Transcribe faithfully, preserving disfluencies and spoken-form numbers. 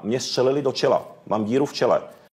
mě střelili do čela, mám díru v čele.